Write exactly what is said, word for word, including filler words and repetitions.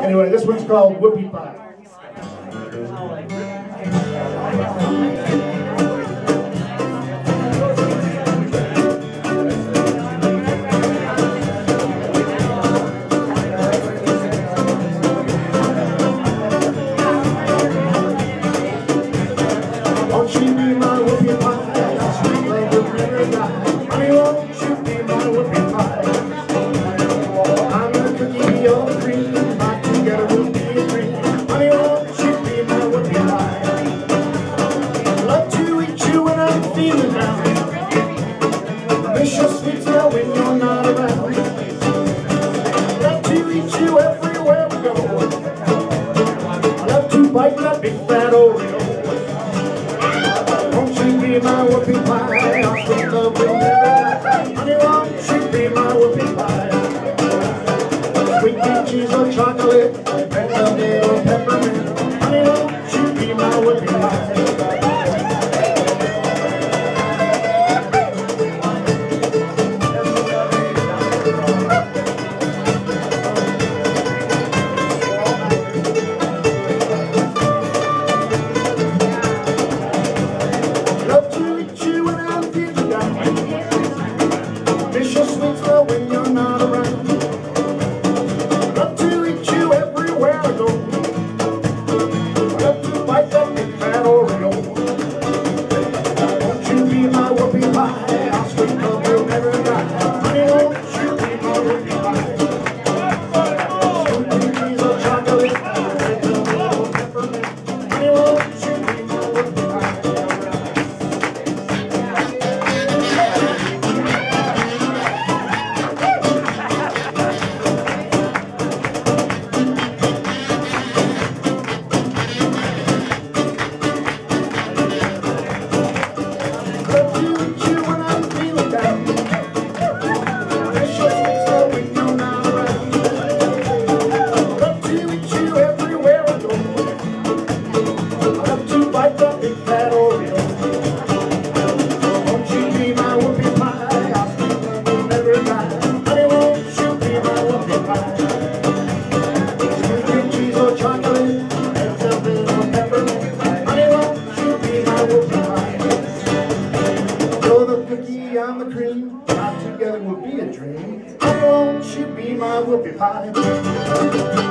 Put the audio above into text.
Anyway, this one's called Whoopie Pie. Won't you be my whoopie pie? Sweet love will never die. Honey, won't you be my whoopie pie? I'm the cookie, you're the cream. Back together we'll be a dream. Honey, won't you be my whoopie pie? Love to eat you when I'm feeling down. Miss your sweet smell when you're not around. Love to eat you everywhere we go. Love to bite that big fat Oreo. Be my whoopie pie, our sweet love will never die. Honey, won't you be my whoopie pie? Sweet cream cheese or chocolate, red velvet or peppermint. Honey, won't you be my whoopie pie? Miss your sweet smell when you're not around. Love to eat you everywhere I go. Love to bite that big fat Oreo. Won't you be my whoopie pie? Our sweet love will never die. Honey, won't you be my whoopie pie? Sweet cream cheese or chocolate, red velvet or peppermint. Honey, won't you be my whoopie pie? I'm the cream, not together will be a dream. Honey, won't you be my whoopie pie?